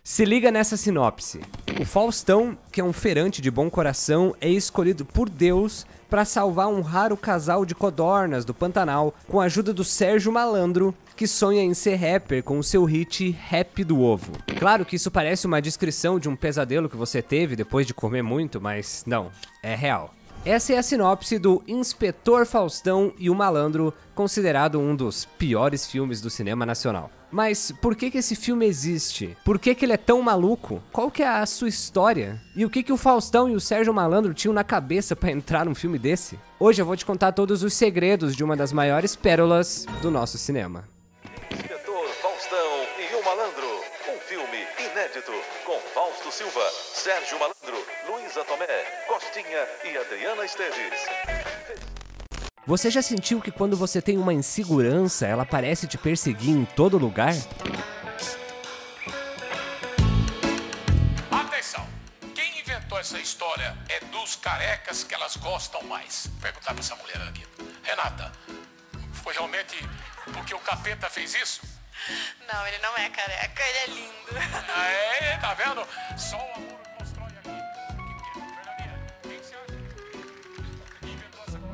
Se liga nessa sinopse. O Faustão, que é um feirante de bom coração, é escolhido por Deus para salvar um raro casal de codornas do Pantanal com a ajuda do Sérgio Malandro, que sonha em ser rapper com o seu hit Rap do Ovo. Claro que isso parece uma descrição de um pesadelo que você teve depois de comer muito, mas não, é real. Essa é a sinopse do Inspetor Faustão e o Malandro, considerado um dos piores filmes do cinema nacional. Mas por que esse filme existe? Por que ele é tão maluco? Qual que é a sua história? E o que o Faustão e o Sérgio Malandro tinham na cabeça pra entrar num filme desse? Hoje eu vou te contar todos os segredos de uma das maiores pérolas do nosso cinema. Inspetor Faustão e o Malandro, um filme inédito com Fausto Silva, Sérgio Malandro, Luísa Tomé, Costinha e Adriana Esteves. Você já sentiu que quando você tem uma insegurança, ela parece te perseguir em todo lugar? Atenção! Quem inventou essa história é dos carecas que elas gostam mais. Vou perguntar pra essa mulher aqui. Renata, foi realmente porque o capeta fez isso? Não, ele não é careca, ele é lindo. É, tá vendo? Só o amor constrói aqui. O que é? Fernandinha, o que você acha? Quem inventou essa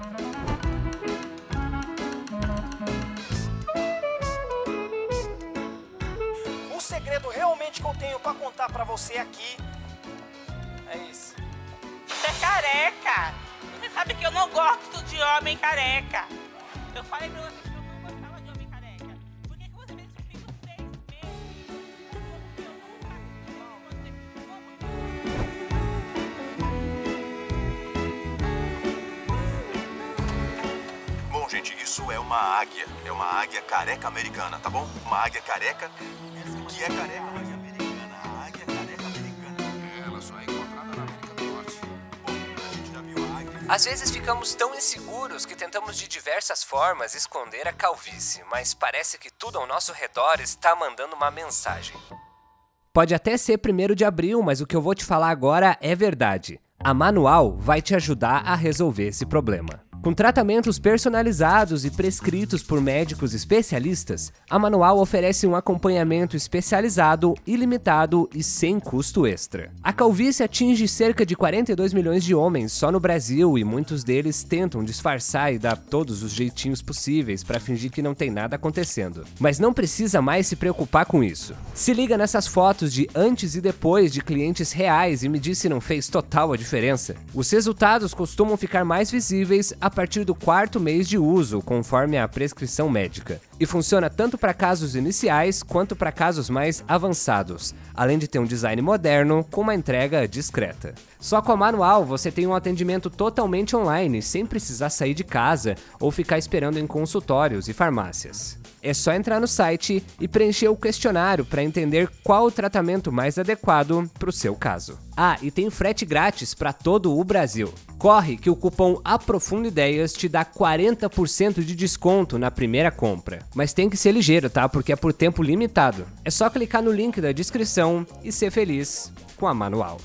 coisa? O segredo realmente que eu tenho pra contar pra você aqui é isso. Você é careca. Você sabe que eu não gosto de homem careca. Eu falei pra você que eu não gostava de homem careca. Por que você me descobriu 6 meses? Eu nunca você. Bom, gente, isso é uma águia. É uma águia careca americana, tá bom? Uma águia careca que é careca, mas é americana. A águia careca americana. Ela só é encontrada na América do Norte. Bom, a gente já viu a águia. Às vezes ficamos tão inseguros que tentamos de diversas formas esconder a calvície, mas parece que tudo ao nosso redor está mandando uma mensagem. Pode até ser 1º de abril, mas o que eu vou te falar agora é verdade. A Manual vai te ajudar a resolver esse problema. Com tratamentos personalizados e prescritos por médicos especialistas, a Manual oferece um acompanhamento especializado, ilimitado e sem custo extra. A calvície atinge cerca de 42 milhões de homens só no Brasil e muitos deles tentam disfarçar e dar todos os jeitinhos possíveis para fingir que não tem nada acontecendo. Mas não precisa mais se preocupar com isso. Se liga nessas fotos de antes e depois de clientes reais e me diz se não fez total a diferença. Os resultados costumam ficar mais visíveis a partir do 4º mês de uso, conforme a prescrição médica. E funciona tanto para casos iniciais quanto para casos mais avançados, além de ter um design moderno com uma entrega discreta. Só com a Manual você tem um atendimento totalmente online, sem precisar sair de casa ou ficar esperando em consultórios e farmácias. É só entrar no site e preencher o questionário para entender qual o tratamento mais adequado para o seu caso. Ah, e tem frete grátis para todo o Brasil. Corre que o cupom APROFUNDAideias te dá 40% de desconto na primeira compra. Mas tem que ser ligeiro, tá? Porque é por tempo limitado. É só clicar no link da descrição e ser feliz com a Manual.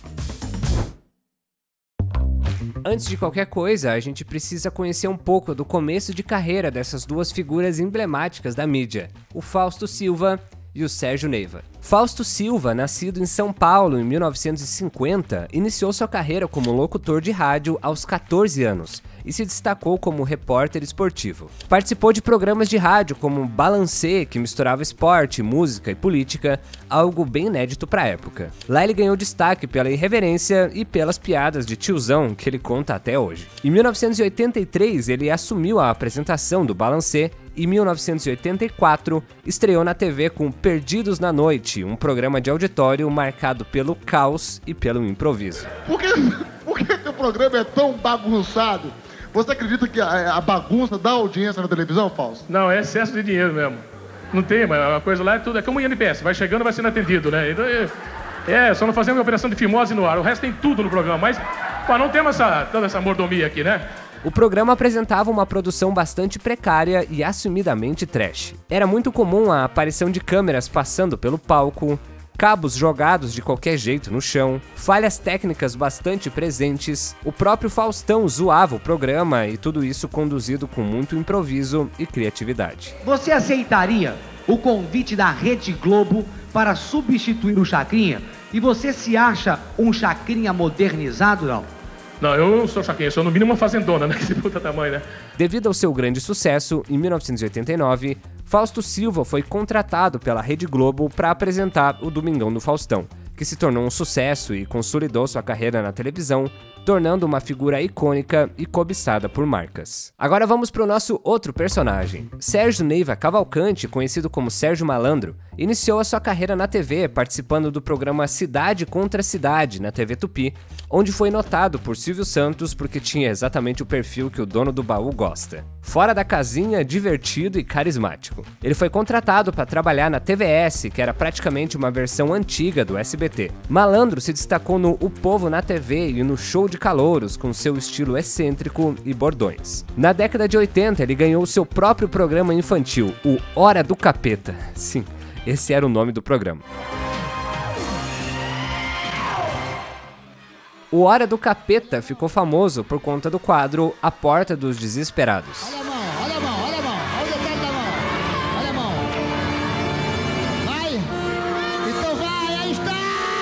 Antes de qualquer coisa, a gente precisa conhecer um pouco do começo de carreira dessas duas figuras emblemáticas da mídia, o Fausto Silva e o Sérgio Neiva. Fausto Silva, nascido em São Paulo em 1950, iniciou sua carreira como locutor de rádio aos 14 anos e se destacou como repórter esportivo. Participou de programas de rádio como Balancê, que misturava esporte, música e política, algo bem inédito para a época. Lá ele ganhou destaque pela irreverência e pelas piadas de tiozão que ele conta até hoje. Em 1983, ele assumiu a apresentação do Balancê e em 1984 estreou na TV com Perdidos na Noite, um programa de auditório marcado pelo caos e pelo improviso. Por que teu programa é tão bagunçado? Você acredita que a bagunça dá audiência na televisão, Fausto? Não, é excesso de dinheiro mesmo. Não tem, mas a coisa lá é tudo. É como o INPS, vai chegando e vai sendo atendido, né? Então, só não fazemos uma operação de fimose no ar. O resto tem tudo no programa, mas não temos toda essa mordomia aqui, né? O programa apresentava uma produção bastante precária e assumidamente trash. Era muito comum a aparição de câmeras passando pelo palco, cabos jogados de qualquer jeito no chão, falhas técnicas bastante presentes, o próprio Faustão zoava o programa e tudo isso conduzido com muito improviso e criatividade. Você aceitaria o convite da Rede Globo para substituir o Chacrinha? E você se acha um Chacrinha modernizado, não? Não, eu não sou Chacrinha, eu sou no mínimo uma fazendona, né? Que puta tamanho, né? Devido ao seu grande sucesso, em 1989, Fausto Silva foi contratado pela Rede Globo para apresentar o Domingão do Faustão, que se tornou um sucesso e consolidou sua carreira na televisão, tornando uma figura icônica e cobiçada por marcas. Agora vamos para o nosso outro personagem. Sérgio Neiva Cavalcante, conhecido como Sérgio Malandro, iniciou a sua carreira na TV participando do programa Cidade contra Cidade, na TV Tupi, onde foi notado por Silvio Santos porque tinha exatamente o perfil que o dono do baú gosta. Fora da casinha, divertido e carismático. Ele foi contratado para trabalhar na TVS, que era praticamente uma versão antiga do SBT. Malandro se destacou no O Povo na TV e no Show de Calouros, com seu estilo excêntrico e bordões. Na década de 80, ele ganhou seu próprio programa infantil, o Hora do Capeta. Sim, esse era o nome do programa. O Hora do Capeta ficou famoso por conta do quadro A Porta dos Desesperados. Olha a mão, olha a mão, olha a mão, olha o detalhe da mão, olha a mão. Vai, então vai, aí está!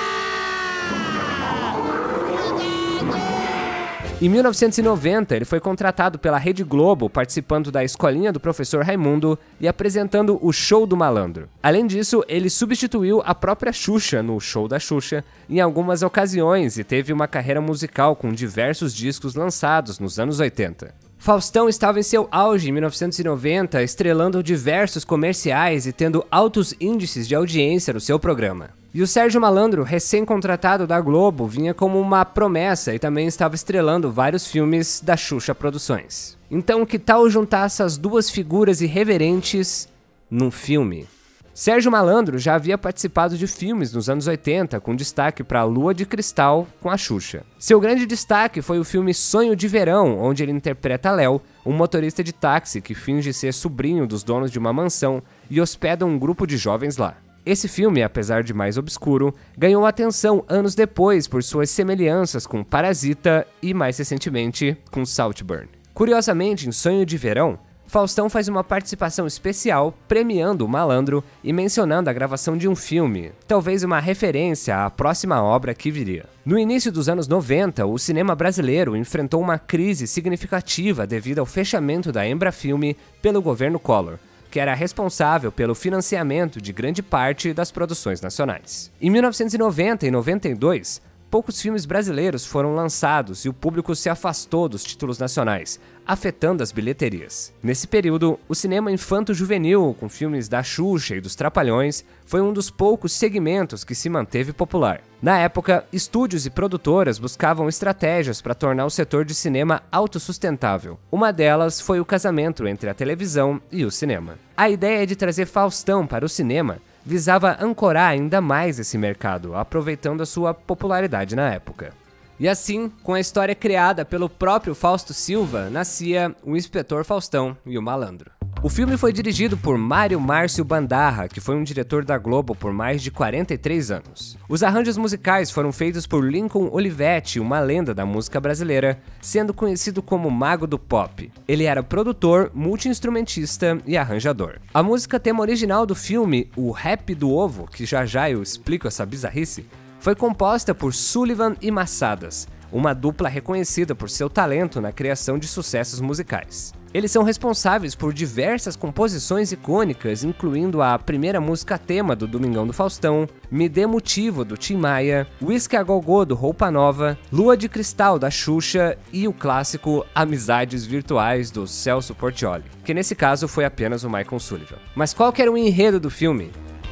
Cuidado! Em 1990, ele foi contratado pela Rede Globo, participando da Escolinha do Professor Raimundo e apresentando o Show do Malandro. Além disso, ele substituiu a própria Xuxa no Show da Xuxa em algumas ocasiões e teve uma carreira musical com diversos discos lançados nos anos 80. Faustão estava em seu auge em 1990, estrelando diversos comerciais e tendo altos índices de audiência no seu programa. E o Sérgio Malandro, recém-contratado da Globo, vinha como uma promessa e também estava estrelando vários filmes da Xuxa Produções. Então, que tal juntar essas duas figuras irreverentes num filme? Sérgio Malandro já havia participado de filmes nos anos 80, com destaque para Lua de Cristal com a Xuxa. Seu grande destaque foi o filme Sonho de Verão, onde ele interpreta Léo, um motorista de táxi que finge ser sobrinho dos donos de uma mansão e hospeda um grupo de jovens lá. Esse filme, apesar de mais obscuro, ganhou atenção anos depois por suas semelhanças com Parasita e, mais recentemente, com Saltburn. Curiosamente, em Sonho de Verão, Faustão faz uma participação especial premiando o Malandro e mencionando a gravação de um filme, talvez uma referência à próxima obra que viria. No início dos anos 90, o cinema brasileiro enfrentou uma crise significativa devido ao fechamento da Embrafilme pelo governo Collor, que era responsável pelo financiamento de grande parte das produções nacionais. Em 1990 e 92, poucos filmes brasileiros foram lançados e o público se afastou dos títulos nacionais, afetando as bilheterias. Nesse período, o cinema infanto-juvenil, com filmes da Xuxa e dos Trapalhões, foi um dos poucos segmentos que se manteve popular. Na época, estúdios e produtoras buscavam estratégias para tornar o setor de cinema autossustentável. Uma delas foi o casamento entre a televisão e o cinema. A ideia de trazer Faustão para o cinema visava ancorar ainda mais esse mercado, aproveitando a sua popularidade na época. E assim, com a história criada pelo próprio Fausto Silva, nascia o Inspetor Faustão e o Malandro. O filme foi dirigido por Mário Márcio Bandarra, que foi um diretor da Globo por mais de 43 anos. Os arranjos musicais foram feitos por Lincoln Olivetti, uma lenda da música brasileira, sendo conhecido como Mago do Pop. Ele era produtor, multi-instrumentista e arranjador. A música tema original do filme, o Rap do Ovo, que já eu explico essa bizarrice, foi composta por Sullivan e Massadas, uma dupla reconhecida por seu talento na criação de sucessos musicais. Eles são responsáveis por diversas composições icônicas, incluindo a primeira música tema do Domingão do Faustão, Me Dê Motivo, do Tim Maia, Whisky a Gogô, do Roupa Nova, Lua de Cristal, da Xuxa e o clássico Amizades Virtuais, do Celso Portiolli, que nesse caso foi apenas o Michael Sullivan. Mas qual que era o enredo do filme?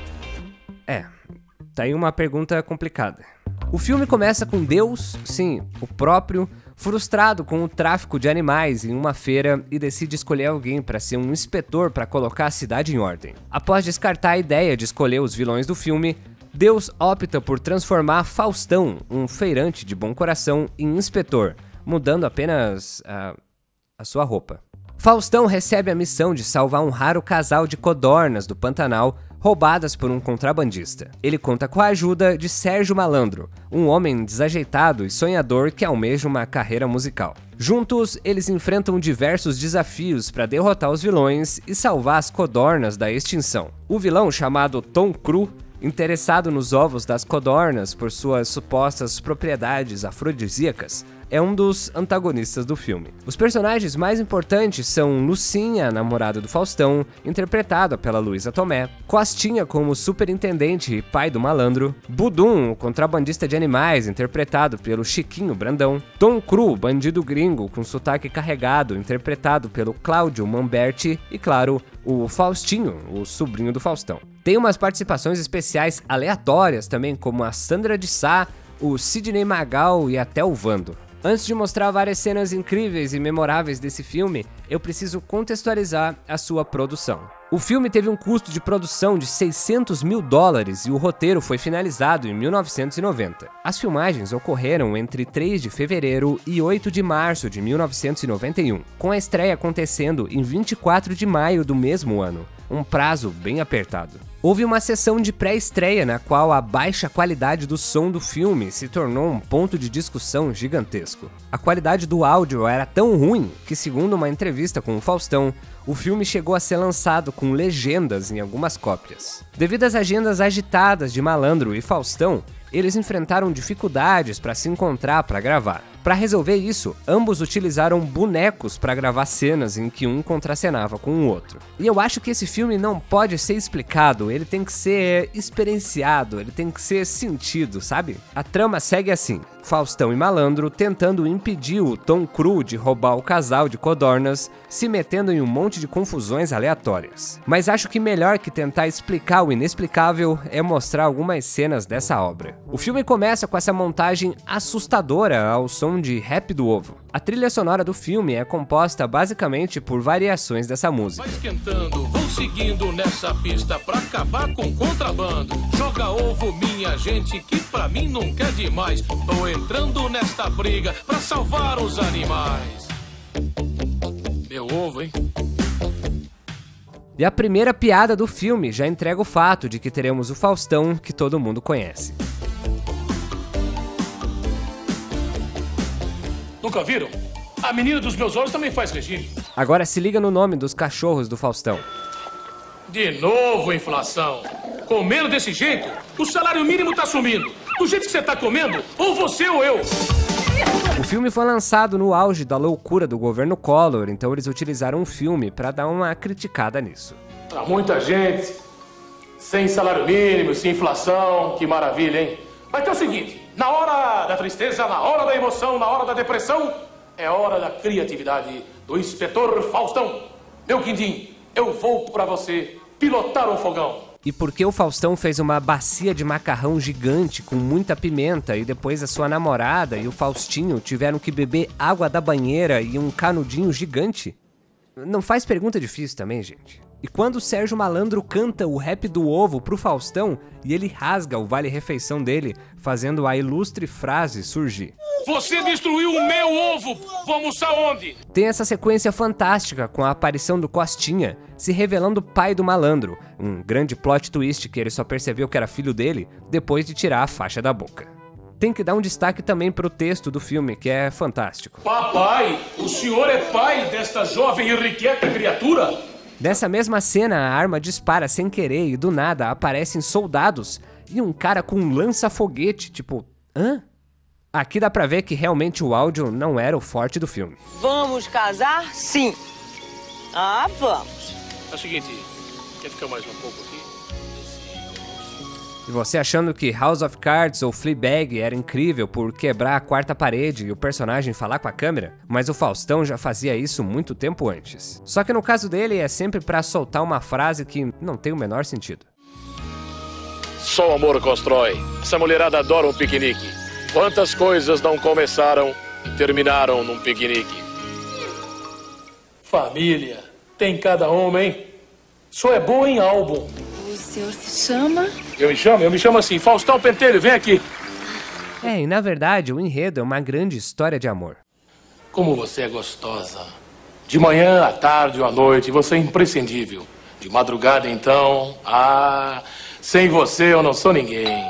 Tá aí uma pergunta complicada. O filme começa com Deus, sim, o próprio, frustrado com o tráfico de animais em uma feira e decide escolher alguém para ser um inspetor para colocar a cidade em ordem. Após descartar a ideia de escolher os vilões do filme, Deus opta por transformar Faustão, um feirante de bom coração, em inspetor, mudando apenas a sua roupa. Faustão recebe a missão de salvar um raro casal de codornas do Pantanal roubadas por um contrabandista. Ele conta com a ajuda de Sérgio Malandro, um homem desajeitado e sonhador que almeja uma carreira musical. Juntos, eles enfrentam diversos desafios para derrotar os vilões e salvar as codornas da extinção. O vilão, chamado Tom Cru, interessado nos ovos das codornas por suas supostas propriedades afrodisíacas, é um dos antagonistas do filme. Os personagens mais importantes são Lucinha, a namorada do Faustão, interpretada pela Luísa Tomé, Costinha como superintendente e pai do malandro, Budum, o contrabandista de animais, interpretado pelo Chiquinho Brandão, Tom Cru, bandido gringo com sotaque carregado, interpretado pelo Cláudio Mamberti e, claro, o Faustinho, o sobrinho do Faustão. Tem umas participações especiais aleatórias também, como a Sandra de Sá, o Sidney Magal e até o Vando. Antes de mostrar várias cenas incríveis e memoráveis desse filme, eu preciso contextualizar a sua produção. O filme teve um custo de produção de $600 mil e o roteiro foi finalizado em 1990. As filmagens ocorreram entre 3 de fevereiro e 8 de março de 1991, com a estreia acontecendo em 24 de maio do mesmo ano, um prazo bem apertado. Houve uma sessão de pré-estreia na qual a baixa qualidade do som do filme se tornou um ponto de discussão gigantesco. A qualidade do áudio era tão ruim que, segundo uma entrevista com o Faustão, o filme chegou a ser lançado com legendas em algumas cópias. Devido às agendas agitadas de Malandro e Faustão, eles enfrentaram dificuldades para se encontrar para gravar. Para resolver isso, ambos utilizaram bonecos para gravar cenas em que um contracenava com o outro. E eu acho que esse filme não pode ser explicado, ele tem que ser experienciado, ele tem que ser sentido, sabe? A trama segue assim: Faustão e Malandro tentando impedir o Tom Cru de roubar o casal de codornas, se metendo em um monte de confusões aleatórias. Mas acho que melhor que tentar explicar o inexplicável é mostrar algumas cenas dessa obra. O filme começa com essa montagem assustadora ao som de Rap do Ovo. A trilha sonora do filme é composta basicamente por variações dessa música. Vai esquentando, vou seguindo nessa pista pra acabar com contrabando. Joga ovo, minha gente, que pra mim nunca é demais. Tô entrando nesta briga pra salvar os animais. Meu ovo, hein? E a primeira piada do filme já entrega o fato de que teremos o Faustão que todo mundo conhece. Nunca viram? A menina dos meus olhos também faz regime. Agora se liga no nome dos cachorros do Faustão. De novo inflação. Comendo desse jeito, o salário mínimo tá sumindo. Do jeito que você tá comendo, ou você ou eu. O filme foi lançado no auge da loucura do governo Collor, então eles utilizaram um filme para dar uma criticada nisso. Pra muita gente, sem salário mínimo, sem inflação, que maravilha, hein? Mas é o seguinte, na hora da tristeza, na hora da emoção, na hora da depressão, é hora da criatividade do inspetor Faustão. Meu quindim, eu vou pra você pilotar um fogão. E porque o Faustão fez uma bacia de macarrão gigante com muita pimenta e depois a sua namorada e o Faustinho tiveram que beber água da banheira e um canudinho gigante? Não faz pergunta difícil também, gente. E quando o Sérgio Malandro canta o Rap do Ovo pro Faustão e ele rasga o vale-refeição dele, fazendo a ilustre frase surgir. Você destruiu o meu ovo! Vou almoçar onde? Tem essa sequência fantástica com a aparição do Costinha, se revelando pai do Malandro, um grande plot twist que ele só percebeu que era filho dele depois de tirar a faixa da boca. Tem que dar um destaque também pro texto do filme, que é fantástico. Papai, o senhor é pai desta jovem e irrequieta criatura? Nessa mesma cena, a arma dispara sem querer e do nada aparecem soldados e um cara com um lança-foguete, tipo, hã? Aqui dá pra ver que realmente o áudio não era o forte do filme. Vamos casar? Sim. Ah, vamos. É o seguinte, quer ficar mais um pouco aqui? E você achando que House of Cards ou Fleabag era incrível por quebrar a quarta parede e o personagem falar com a câmera? Mas o Faustão já fazia isso muito tempo antes. Só que no caso dele é sempre pra soltar uma frase que não tem o menor sentido. Só o amor constrói. Essa mulherada adora um piquenique. Quantas coisas não começaram e terminaram num piquenique? Família. Tem cada uma, hein? Só é bom em álbum. O senhor se chama? Eu me chamo assim, Faustão Pentelho, vem aqui. E na verdade o enredo é uma grande história de amor. Como você é gostosa. De manhã, à tarde ou à noite, você é imprescindível. De madrugada, então, sem você eu não sou ninguém.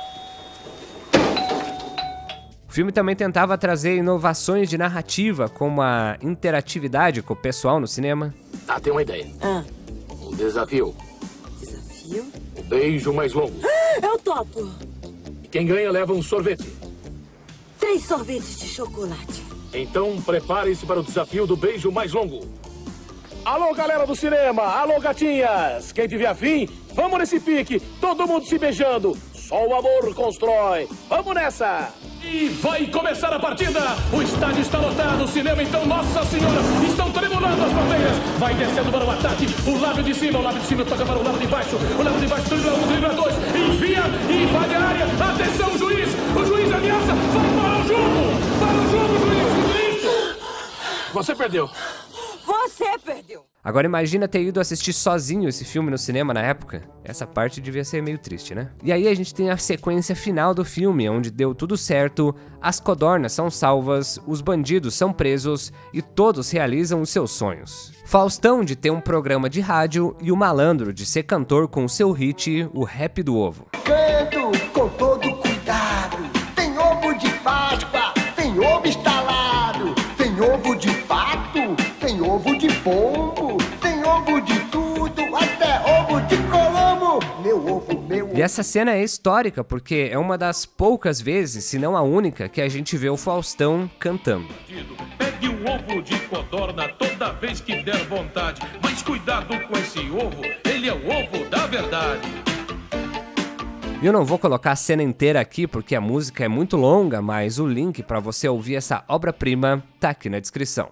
O filme também tentava trazer inovações de narrativa, como a interatividade com o pessoal no cinema. Tem uma ideia. Um desafio. Desafio? O beijo mais longo. Eu topo. Quem ganha leva um sorvete. 3 sorvetes de chocolate. Então prepare-se para o desafio do beijo mais longo. Alô, galera do cinema! Alô, gatinhas! Quem tiver afim, vamos nesse pique! Todo mundo se beijando! Só o amor constrói! Vamos nessa! E vai começar a partida! O estádio está lotado, o cinema então, Nossa Senhora! Estão tremulando as bandeiras! Vai descendo para o ataque, o lábio de cima toca para o lábio de baixo dribla 1, dribla 2, envia e invade a área! Atenção, juiz! O juiz ameaça! Vai para o jogo! Para o jogo, juiz! Você perdeu! Você perdeu! Agora imagina ter ido assistir sozinho esse filme no cinema na época. Essa parte devia ser meio triste, né? E aí a gente tem a sequência final do filme, onde deu tudo certo, as codornas são salvas, os bandidos são presos e todos realizam os seus sonhos. Faustão de ter um programa de rádio e o Malandro de ser cantor com o seu hit, o Rap do Ovo. Canto com todo cuidado, tem ovo de Páscoa, tem ovo estalado, tem ovo de pato, tem ovo de pombo, tem ovo de tudo, até ovo de colombo. Meu ovo, meu ovo. E essa cena é histórica porque é uma das poucas vezes, se não a única, que a gente vê o Faustão cantando. Pegue um ovo de codorna toda vez que der vontade, mas cuidado com esse ovo, ele é o ovo da verdade. Eu não vou colocar a cena inteira aqui porque a música é muito longa, mas o link para você ouvir essa obra-prima tá aqui na descrição.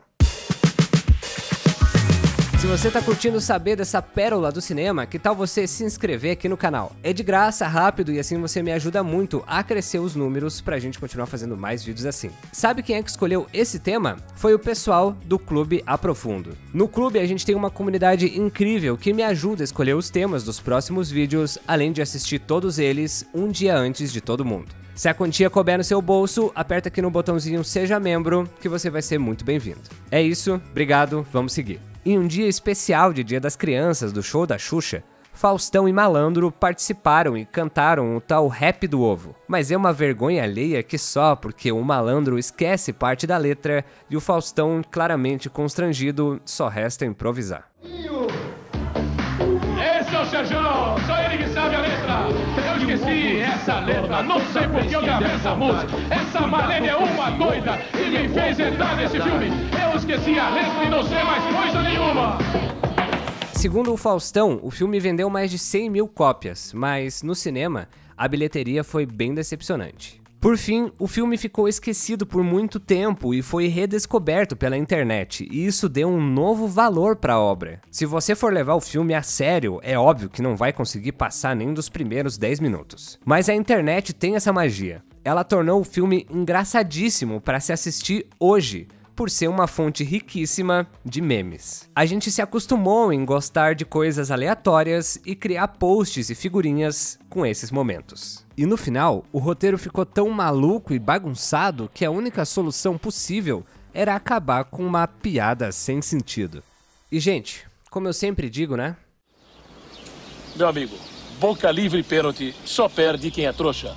Se você tá curtindo saber dessa pérola do cinema, que tal você se inscrever aqui no canal? É de graça, rápido e assim você me ajuda muito a crescer os números pra gente continuar fazendo mais vídeos assim. Sabe quem é que escolheu esse tema? Foi o pessoal do Clube Aprofundo. No clube a gente tem uma comunidade incrível que me ajuda a escolher os temas dos próximos vídeos, além de assistir todos eles um dia antes de todo mundo. Se a quantia couber no seu bolso, aperta aqui no botãozinho Seja Membro, que você vai ser muito bem-vindo. É isso, obrigado, vamos seguir. Em um dia especial de Dia das Crianças do show da Xuxa, Faustão e Malandro participaram e cantaram o tal Rap do Ovo. Mas é uma vergonha alheia que só porque o Malandro esquece parte da letra e o Faustão, claramente constrangido, só resta improvisar. Esse é o Serjão, só ele que sabe a letra. Eu esqueci essa letra, não sei por que eu gravei essa música. Essa Marlene é uma doida e me fez entrar nesse filme. Eu esqueci a letra e não sei mais coisa nenhuma. Segundo o Faustão, o filme vendeu mais de 100 mil cópias, mas no cinema a bilheteria foi bem decepcionante. Por fim, o filme ficou esquecido por muito tempo e foi redescoberto pela internet, e isso deu um novo valor para a obra. Se você for levar o filme a sério, é óbvio que não vai conseguir passar nem dos primeiros 10 minutos. Mas a internet tem essa magia. Ela tornou o filme engraçadíssimo para se assistir hoje, por ser uma fonte riquíssima de memes. A gente se acostumou em gostar de coisas aleatórias e criar posts e figurinhas com esses momentos. E no final, o roteiro ficou tão maluco e bagunçado que a única solução possível era acabar com uma piada sem sentido. E gente, como eu sempre digo, né? Meu amigo, boca livre e pênalti, só perde quem é trouxa.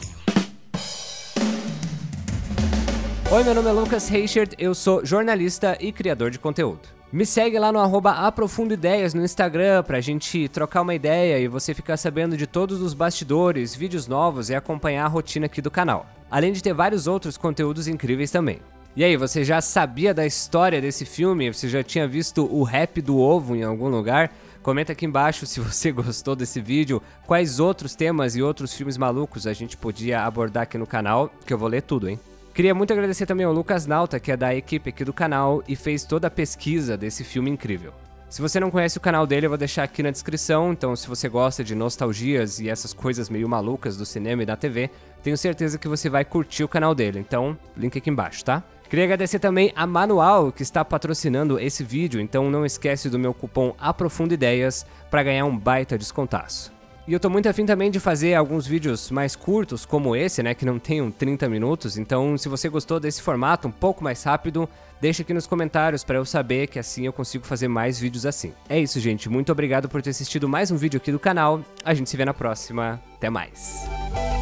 Oi, meu nome é Lucas Reichert, eu sou jornalista e criador de conteúdo. Me segue lá no @aprofundoideias no Instagram pra gente trocar uma ideia e você ficar sabendo de todos os bastidores, vídeos novos e acompanhar a rotina aqui do canal. Além de ter vários outros conteúdos incríveis também. E aí, você já sabia da história desse filme? Você já tinha visto o Rap do Ovo em algum lugar? Comenta aqui embaixo se você gostou desse vídeo, quais outros temas e outros filmes malucos a gente podia abordar aqui no canal, que eu vou ler tudo, hein? Queria muito agradecer também ao Lucas Nauta, que é da equipe aqui do canal e fez toda a pesquisa desse filme incrível. Se você não conhece o canal dele, eu vou deixar aqui na descrição, então se você gosta de nostalgias e essas coisas meio malucas do cinema e da TV, tenho certeza que você vai curtir o canal dele, então link aqui embaixo, tá? Queria agradecer também a Manual, que está patrocinando esse vídeo, então não esquece do meu cupom APROFUNDOIDEIAS para ganhar um baita descontaço. E eu tô muito afim também de fazer alguns vídeos mais curtos, como esse, né, que não tenham 30 minutos, então se você gostou desse formato um pouco mais rápido, deixa aqui nos comentários para eu saber que assim eu consigo fazer mais vídeos assim. É isso, gente, muito obrigado por ter assistido mais um vídeo aqui do canal, a gente se vê na próxima, até mais!